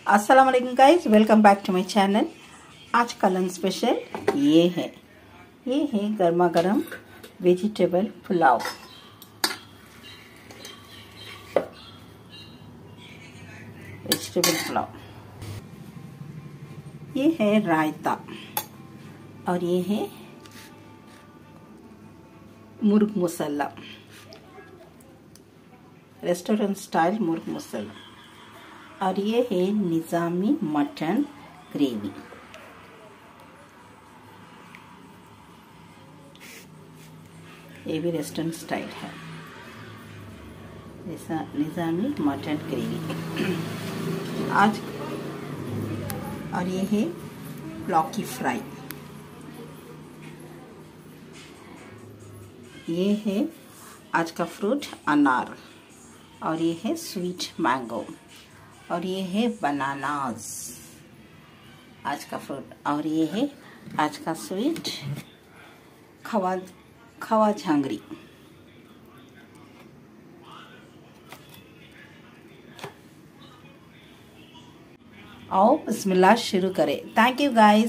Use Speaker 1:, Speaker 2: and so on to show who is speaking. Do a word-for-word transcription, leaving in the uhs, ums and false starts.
Speaker 1: अस्सलाम वालेकुम guys, welcome back to my channel. आज का लंच स्पेशल ये है ये है गर्मा गर्म वेजिटेबल पुलाव। वेजिटेबल पुलाव, ये है रायता और ये है मुर्ग मसाला, रेस्टोरेंट स्टाइल मुर्ग मसाला, और ये है निज़ामी मटन ग्रेवी। ये भी रेस्टोरेंट स्टाइल है, निज़ामी मटन ग्रेवी आज। और ये है लौकी फ्राई, ये है आज का फ्रूट अनार, और ये है स्वीट मैंगो, और ये है बनानास आज का फ्रूट, और ये है आज का स्वीट खवा खवा झांगरी। आओ बिस्मिल्लाह शुरू करें। Thank you guys.